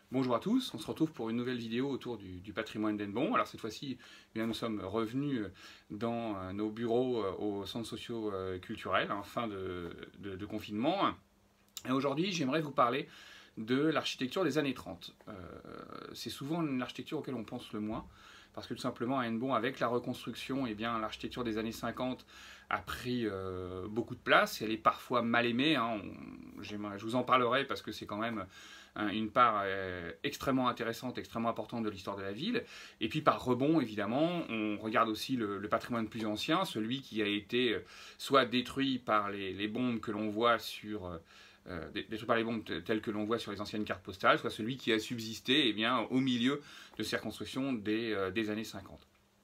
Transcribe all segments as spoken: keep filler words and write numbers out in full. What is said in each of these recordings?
Bonjour à tous, on se retrouve pour une nouvelle vidéo autour du, du patrimoine d'Hennebont. Alors cette fois-ci, eh bien, nous sommes revenus dans euh, nos bureaux euh, au centre socio-culturel en fin de, de, de confinement. Et aujourd'hui, j'aimerais vous parler de l'architecture des années trente. Euh, c'est souvent l'architecture auquel on pense le moins, parce que tout simplement à Hennebont, avec la reconstruction, eh bien, l'architecture des années cinquante a pris euh, beaucoup de place, et elle est parfois mal aimée. Hein. On, je vous en parlerai parce que c'est quand même une part euh, extrêmement intéressante, extrêmement importante de l'histoire de la ville. Et puis par rebond, évidemment, on regarde aussi le, le patrimoine plus ancien, celui qui a été euh, soit détruit par les, les bombes que l'on voit sur... Euh, détruit par les bombes telles que l'on voit sur les anciennes cartes postales, soit celui qui a subsisté eh bien, au milieu de ces reconstructions des, euh, des années cinquante.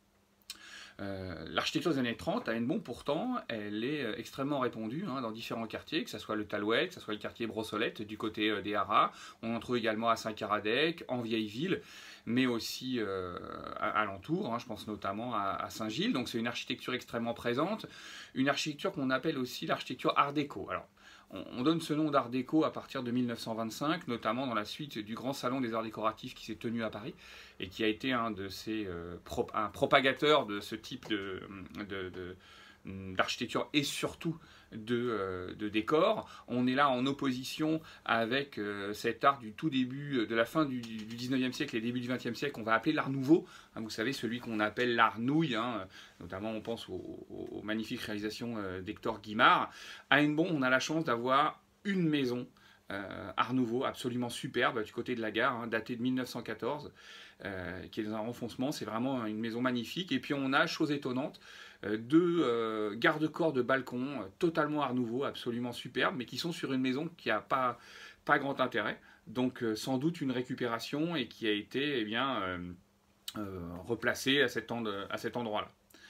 Euh, L'architecture des années trente à Hennebont, pourtant, elle est euh, extrêmement répandue hein, dans différents quartiers, que ce soit le Talouet, que ce soit le quartier Brossolette du côté euh, des Haras. On en trouve également à Saint-Caradec, en Vieille-Ville, mais aussi euh, alentour. Hein, je pense notamment à, à Saint-Gilles. Donc c'est une architecture extrêmement présente, une architecture qu'on appelle aussi l'architecture Art déco. Alors, on donne ce nom d'Art déco à partir de mille neuf cent vingt-cinq, notamment dans la suite du grand salon des arts décoratifs qui s'est tenu à Paris et qui a été un de ces euh, pro un propagateur de ce type de, de, de d'architecture et surtout de, euh, de décor. On est là en opposition avec euh, cet art du tout début, de la fin du, du dix-neuvième siècle et début du vingtième siècle, qu'on va appeler l'art nouveau. Hein, vous savez, celui qu'on appelle l'art nouille, hein, notamment on pense aux, aux magnifiques réalisations euh, d'Hector Guimard. À Hennebont, on a la chance d'avoir une maison Euh, Art Nouveau, absolument superbe, du côté de la gare, hein, datée de mille neuf cent quatorze, euh, qui est dans un renfoncement. C'est vraiment une maison magnifique. Et puis on a, chose étonnante, euh, deux euh, garde-corps de balcon, euh, totalement Art Nouveau, absolument superbes, mais qui sont sur une maison qui n'a pas, pas grand intérêt. Donc euh, sans doute une récupération et qui a été eh bien, euh, euh, replacée à cet, end à cet endroit-là.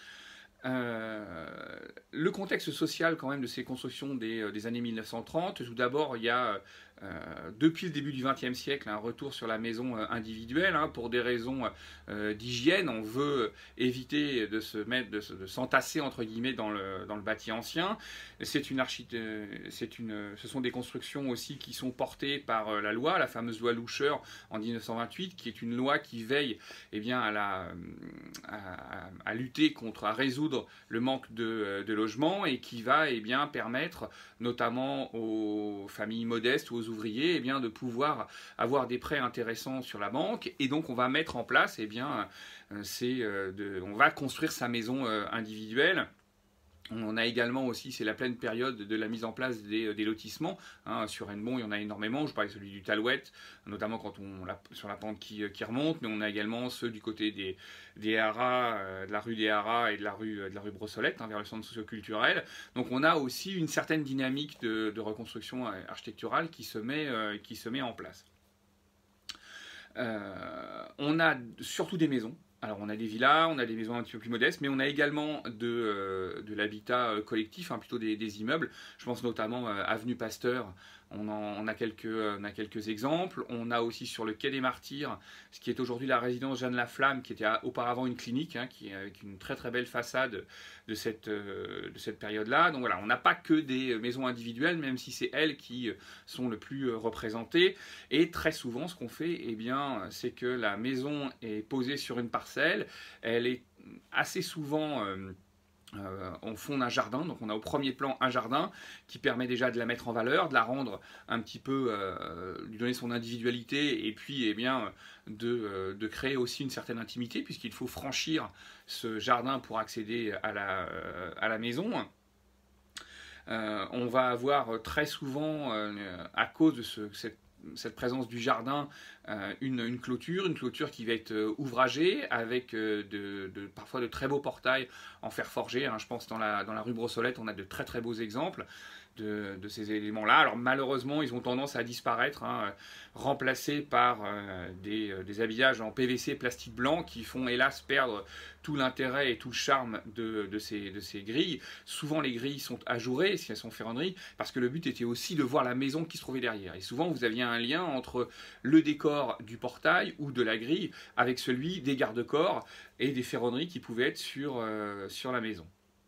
Euh, le contexte social quand même de ces constructions des, des années mille neuf cent trente, tout d'abord il y a euh, depuis le début du vingtième siècle un retour sur la maison individuelle hein, pour des raisons euh, d'hygiène. On veut éviter de se mettre, de, de s'entasser entre guillemets dans le, dans le bâti ancien. C'est une c'est une, ce sont des constructions aussi qui sont portées par la loi, la fameuse loi Loucheur en mille neuf cent vingt-huit, qui est une loi qui veille eh bien, à, la, à, à lutter contre, à résoudre le manque de, de logement et qui va eh bien, permettre notamment aux familles modestes ou aux ouvriers eh bien, de pouvoir avoir des prêts intéressants sur la banque, et donc on va mettre en place, eh bien, c'est de, on va construire sa maison individuelle. On a également aussi, c'est la pleine période de la mise en place des, des lotissements. Hein, sur Hennebont, il y en a énormément. Je parlais de celui du Talouet, notamment quand on la, sur la pente qui, qui remonte, mais on a également ceux du côté des, des Haras, euh, de la rue des Haras et de la rue, de la rue Brossolette, hein, vers le centre socio-culturel. Donc on a aussi une certaine dynamique de, de reconstruction architecturale qui se met, euh, qui se met en place. Euh, on a surtout des maisons. Alors on a des villas, on a des maisons un petit peu plus modestes, mais on a également de, euh, de l'habitat collectif, hein, plutôt des, des immeubles. Je pense notamment à Avenue Pasteur, on, en, on, a quelques, on a quelques exemples. On a aussi sur le quai des Martyrs, ce qui est aujourd'hui la résidence Jeanne Laflamme, qui était auparavant une clinique, hein, qui est avec une très très belle façade de cette, euh, de cette période-là. Donc voilà, on n'a pas que des maisons individuelles, même si c'est elles qui sont le plus représentées. Et très souvent, ce qu'on fait, eh bien, c'est que la maison est posée sur une parcelle. Elle est assez souvent euh, euh, au fond d'un jardin, donc on a au premier plan un jardin qui permet déjà de la mettre en valeur, de la rendre un petit peu, euh, lui donner son individualité, et puis eh bien, de, euh, de créer aussi une certaine intimité, puisqu'il faut franchir ce jardin pour accéder à la, euh, à la maison. Euh, on va avoir très souvent, euh, à cause de ce, cette cette présence du jardin, euh, une, une clôture, une clôture qui va être euh, ouvragée avec euh, de, de, parfois de très beaux portails en fer forgé. Hein. Je pense dans la, dans la rue Brossolette, on a de très très beaux exemples de, de ces éléments-là. Alors malheureusement, ils ont tendance à disparaître, hein, remplacés par euh, des, des habillages en P V C plastique blanc qui font hélas perdre tout l'intérêt et tout le charme de, de, ces, de ces grilles. Souvent les grilles sont ajourées si elles sont ferronneries, parce que le but était aussi de voir la maison qui se trouvait derrière. Et souvent vous aviez un lien entre le décor du portail ou de la grille avec celui des garde-corps et des ferronneries qui pouvaient être sur, euh, sur la maison.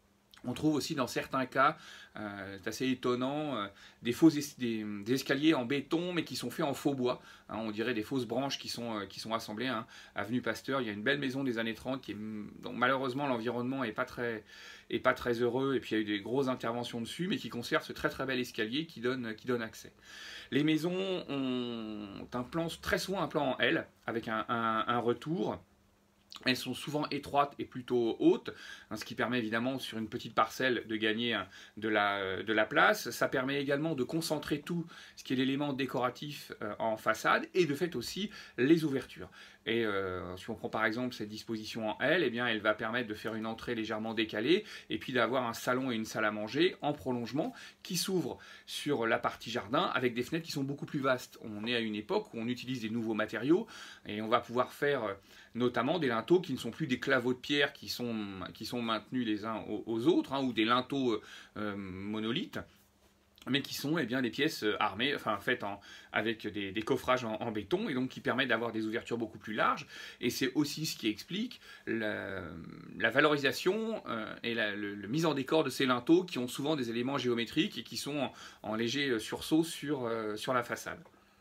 On trouve aussi dans certains cas, euh, c'est assez étonnant, euh, des, faux es des, des escaliers en béton mais qui sont faits en faux bois. Hein, on dirait des fausses branches qui sont, euh, qui sont assemblées. Hein. Avenue Pasteur, il y a une belle maison des années trente qui est, dont malheureusement l'environnement n'est pas, pas très heureux et puis il y a eu des grosses interventions dessus, mais qui conserve ce très très bel escalier qui donne, qui donne accès. Les maisons ont un plan, très souvent un plan en L avec un, un, un retour. Elles sont souvent étroites et plutôt hautes, hein, ce qui permet évidemment sur une petite parcelle de gagner hein, de, la, de la place. Ça permet également de concentrer tout ce qui est l'élément décoratif euh, en façade et de fait aussi les ouvertures. Et euh, si on prend par exemple cette disposition en L, eh bien, elle va permettre de faire une entrée légèrement décalée et puis d'avoir un salon et une salle à manger en prolongement qui s'ouvrent sur la partie jardin avec des fenêtres qui sont beaucoup plus vastes. On est à une époque où on utilise des nouveaux matériaux et on va pouvoir faire euh, notamment des linteaux qui ne sont plus des claveaux de pierre qui sont, qui sont maintenus les uns aux, aux autres, hein, ou des linteaux euh, monolithes, mais qui sont eh bien, des pièces armées, enfin faites en, avec des, des coffrages en, en béton, et donc qui permettent d'avoir des ouvertures beaucoup plus larges. Et c'est aussi ce qui explique la, la valorisation euh, et la le, le mise en décor de ces linteaux qui ont souvent des éléments géométriques et qui sont en, en léger sursaut sur, euh, sur la façade.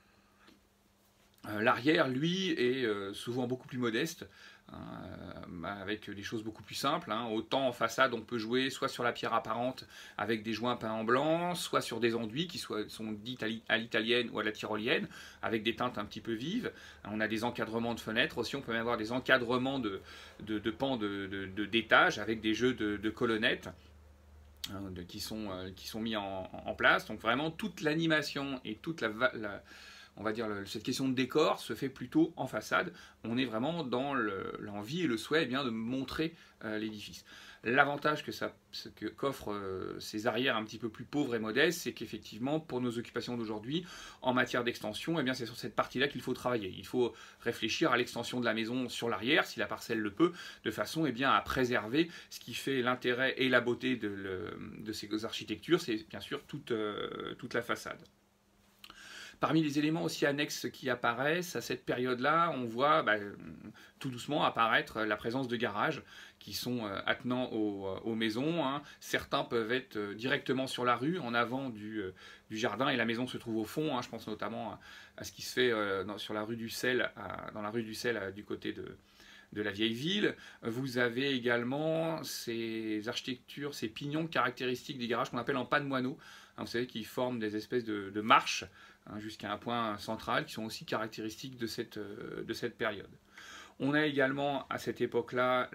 Euh, L'arrière, lui, est euh, souvent beaucoup plus modeste, hein, avec des choses beaucoup plus simples. Hein. Autant en façade, on peut jouer soit sur la pierre apparente avec des joints peints en blanc, soit sur des enduits qui soient, sont dits à l'italienne ou à la tyrolienne, avec des teintes un petit peu vives. On a des encadrements de fenêtres aussi, on peut même avoir des encadrements de, de, de pans de, de, de, d'étages avec des jeux de, de colonnettes. Hein, de, qui, sont, euh, qui sont mis en, en place. Donc vraiment, toute l'animation et toute la... la on va dire, le, cette question de décor se fait plutôt en façade. On est vraiment dans l'envie et le souhait eh bien, de montrer euh, l'édifice. L'avantage que ça, que, qu'offrent euh, ces arrières un petit peu plus pauvres et modestes, c'est qu'effectivement, pour nos occupations d'aujourd'hui, en matière d'extension, eh bien, c'est sur cette partie-là qu'il faut travailler. Il faut réfléchir à l'extension de la maison sur l'arrière, si la parcelle le peut, de façon eh bien, à préserver ce qui fait l'intérêt et la beauté de, le, de ces architectures, c'est bien sûr toute, euh, toute la façade. Parmi les éléments aussi annexes qui apparaissent à cette période-là, on voit bah, tout doucement apparaître la présence de garages qui sont euh, attenants aux, aux maisons. Hein. Certains peuvent être euh, directement sur la rue, en avant du, euh, du jardin, et la maison se trouve au fond. Hein. Je pense notamment à, à ce qui se fait euh, dans, sur la rue du Sel, à, dans la rue du Sel à, du côté de, de la vieille ville. Vous avez également ces architectures, ces pignons caractéristiques des garages qu'on appelle en pas de moineau. Hein, vous savez, qui forment des espèces de, de marches hein, jusqu'à un point central, qui sont aussi caractéristiques de cette, de cette période. On a également à cette époque-là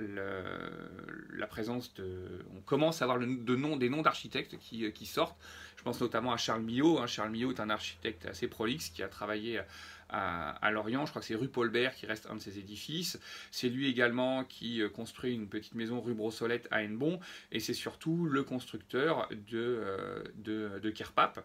la présence de... On commence à avoir le, de nom, des noms d'architectes qui, qui sortent. Je pense notamment à Charles Millot. Hein. Charles Millot est un architecte assez prolixe qui a travaillé à, à Lorient. Je crois que c'est rue Paulbert qui reste un de ses édifices. C'est lui également qui construit une petite maison rue Brossolette à Hennebont. Et c'est surtout le constructeur de, de, de Kerpape.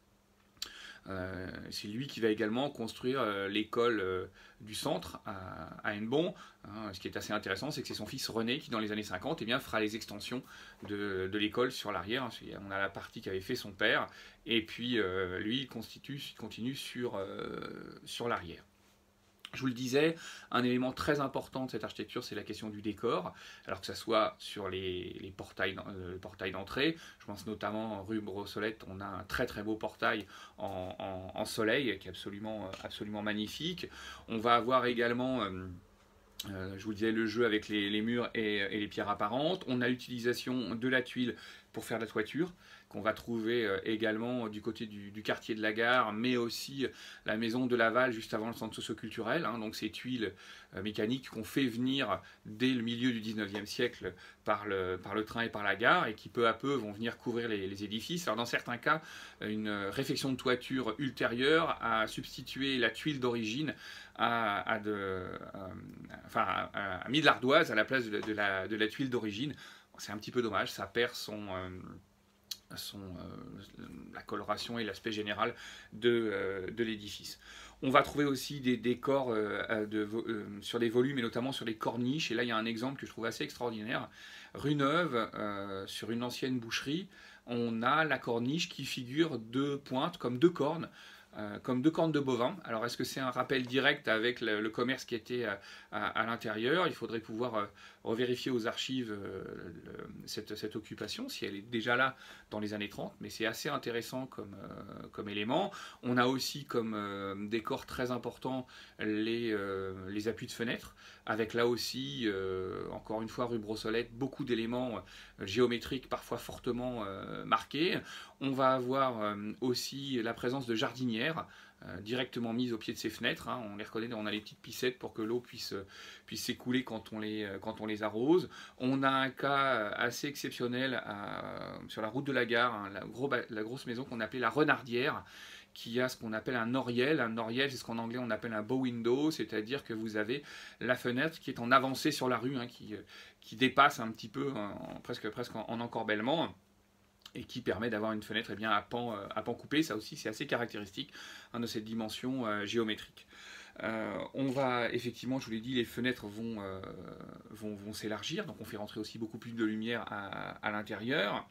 Euh, c'est lui qui va également construire euh, l'école euh, du centre à, à Hennebont. Hein, ce qui est assez intéressant, c'est que c'est son fils René qui, dans les années cinquante, eh bien, fera les extensions de, de l'école sur l'arrière. Hein. On a la partie qu'avait fait son père, et puis euh, lui, il, constitue, il continue sur, euh, sur l'arrière. Je vous le disais, un élément très important de cette architecture, c'est la question du décor, alors que ce soit sur les, les portails, euh, portails d'entrée. Je pense notamment rue Brossolette, on a un très très beau portail en, en, en soleil qui est absolument, absolument magnifique. On va avoir également... Euh, Euh, je vous disais le jeu avec les, les murs et, et les pierres apparentes. On a l'utilisation de la tuile pour faire la toiture, qu'on va trouver euh, également du côté du, du quartier de la Gare, mais aussi la maison de Laval juste avant le centre socio-culturel. Hein, donc ces tuiles euh, mécaniques qu'on fait venir dès le milieu du dix-neuvième siècle par le, par le train et par la gare, et qui peu à peu vont venir couvrir les, les édifices. Alors dans certains cas, une réfection de toiture ultérieure a substitué la tuile d'origine à, à, de, à, enfin, à, à mis de l'ardoise à la place de, de, la, de la tuile d'origine. C'est un petit peu dommage, ça perd son, euh, son, euh, la coloration et l'aspect général de, euh, de l'édifice. On va trouver aussi des décors euh, de, euh, sur des volumes et notamment sur les corniches. Et là, il y a un exemple que je trouve assez extraordinaire. Rue Neuve, euh, sur une ancienne boucherie, on a la corniche qui figure deux pointes comme deux cornes. euh, comme deux cornes de bovin. Alors est-ce que c'est un rappel direct avec le, le commerce qui était à, à, à l'intérieur? Il faudrait pouvoir euh, revérifier aux archives euh, le, cette, cette occupation, si elle est déjà là dans les années trente, mais c'est assez intéressant comme, euh, comme élément. On a aussi comme euh, décor très important les, euh, les appuis de fenêtres, avec là aussi, euh, encore une fois, rue Brossolette, beaucoup d'éléments euh, géométriques parfois fortement euh, marqués. On va avoir euh, aussi la présence de jardinières euh, directement mises au pied de ces fenêtres. Hein. On les reconnaît, on a les petites piscettes pour que l'eau puisse, puisse s'écouler quand on les, quand on les arrose. On a un cas assez exceptionnel à, sur la route de la gare, hein, la, gros, la grosse maison qu'on appelait la Renardière, qui a ce qu'on appelle un oriel. Un oriel, c'est ce qu'en anglais on appelle un bow window, c'est-à-dire que vous avez la fenêtre qui est en avancée sur la rue, hein, qui, qui dépasse un petit peu, en, presque, presque en, en encorbellement, et qui permet d'avoir une fenêtre eh bien, à, pan, à pan coupé. Ça aussi, c'est assez caractéristique hein, de cette dimension euh, géométrique. Euh, on va, effectivement, je vous l'ai dit, les fenêtres vont, euh, vont, vont s'élargir, donc on fait rentrer aussi beaucoup plus de lumière à, à l'intérieur.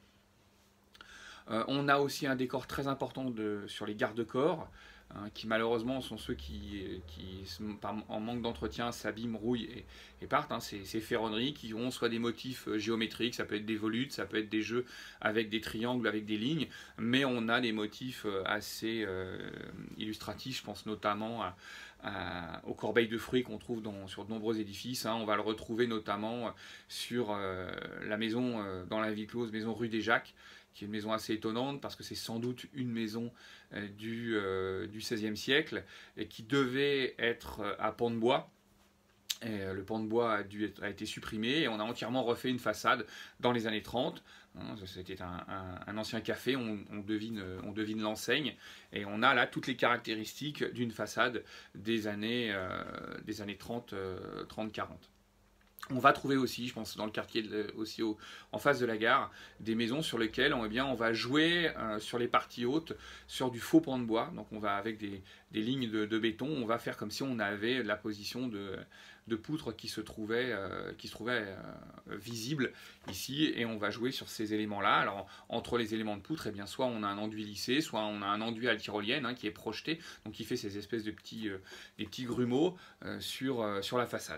Euh, on a aussi un décor très important de, sur les garde-corps, hein, qui malheureusement sont ceux qui, qui en manque d'entretien, s'abîment, rouillent et, et partent. Hein. Ces, ces ferronneries qui ont soit des motifs géométriques, ça peut être des volutes, ça peut être des jeux avec des triangles, avec des lignes, mais on a des motifs assez euh, illustratifs, je pense notamment à, à, aux corbeilles de fruits qu'on trouve dans, sur de nombreux édifices. Hein. On va le retrouver notamment sur euh, la maison euh, dans la vie close, maison rue des Jacques, qui est une maison assez étonnante parce que c'est sans doute une maison euh, du, euh, du seizième siècle et qui devait être à pan de bois. Et, euh, le pan de bois a, dû être, a été supprimé et on a entièrement refait une façade dans les années trente. Hein, c'était un, un, un ancien café, on, on devine, on devine l'enseigne et on a là toutes les caractéristiques d'une façade des années, euh, des années trente quarante. On va trouver aussi, je pense, dans le quartier, de, aussi au, en face de la gare, des maisons sur lesquelles on, eh bien, on va jouer euh, sur les parties hautes, sur du faux pan de bois. Donc on va, avec des, des lignes de, de béton, on va faire comme si on avait la position de, de poutre qui se trouvait, euh, qui se trouvait euh, visible ici, et on va jouer sur ces éléments-là. Alors entre les éléments de poutre, eh bien, soit on a un enduit lissé, soit on a un enduit à la tyrolienne hein, qui est projeté, donc qui fait ces espèces de petits, euh, des petits grumeaux euh, sur, euh, sur la façade.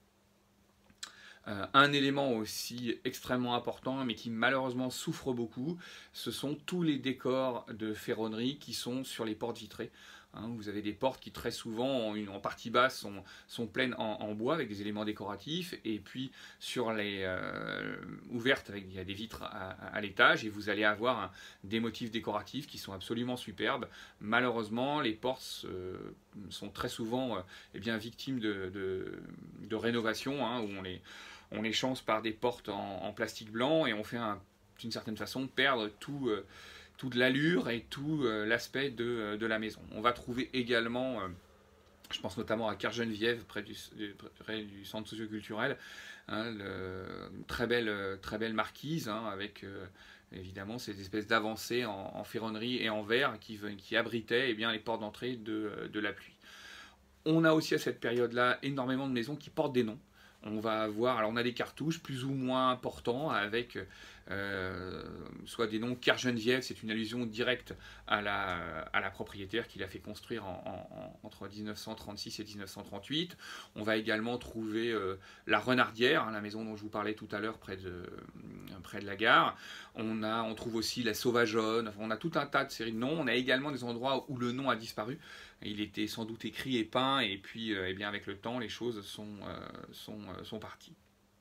Euh, un élément aussi extrêmement important, mais qui malheureusement souffre beaucoup, ce sont tous les décors de ferronnerie qui sont sur les portes vitrées. Hein, vous avez des portes qui très souvent, en, une, en partie basse, sont, sont pleines en, en bois avec des éléments décoratifs, et puis sur les euh, ouvertes, avec, il y a des vitres à, à l'étage, et vous allez avoir un, des motifs décoratifs qui sont absolument superbes. Malheureusement, les portes euh, sont très souvent euh, eh bien, victimes de, de, de rénovation, hein, où on les on les change par des portes en, en plastique blanc et on fait d'une certaine façon perdre tout, euh, toute l'allure et tout euh, l'aspect de, de la maison. On va trouver également, euh, je pense notamment à Kergeneviève, près du, près du centre socioculturel, hein, le, une très belle, très belle marquise hein, avec euh, évidemment ces espèces d'avancées en, en ferronnerie et en verre qui, qui abritaient eh bien, les portes d'entrée de, de la pluie. On a aussi à cette période-là énormément de maisons qui portent des noms. On va avoir, alors on a des cartouches plus ou moins importants avec euh, soit des noms Kergeneviève, c'est une allusion directe à la, à la propriétaire qui l'a fait construire en, en, entre mille neuf cent trente-six et mille neuf cent trente-huit. On va également trouver euh, la Renardière, hein, la maison dont je vous parlais tout à l'heure près de, près de la gare. On, a, on trouve aussi la Sauvageonne, enfin, on a tout un tas de séries de noms. On a également des endroits où le nom a disparu. Il était sans doute écrit et peint, et puis euh, eh bien, avec le temps, les choses sont, euh, sont, euh, sont parties.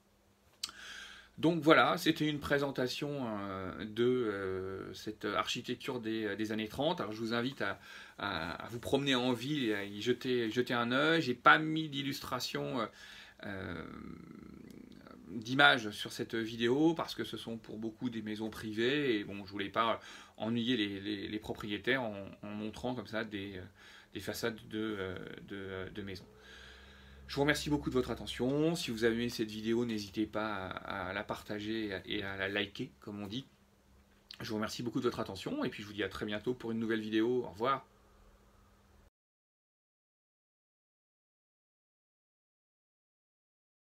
Donc voilà, c'était une présentation euh, de euh, cette architecture des, des années trente. Alors je vous invite à, à, à vous promener en ville et à y jeter, jeter un œil. J'ai pas mis d'illustration euh, d'images sur cette vidéo parce que ce sont pour beaucoup des maisons privées et bon, je voulais pas ennuyer les, les, les propriétaires en, en montrant comme ça des des façades de, de, de maisons. Je vous remercie beaucoup de votre attention. Si vous avez aimé cette vidéo, n'hésitez pas à, à la partager et à la liker, comme on dit. Je vous remercie beaucoup de votre attention et puis je vous dis à très bientôt pour une nouvelle vidéo. Au revoir.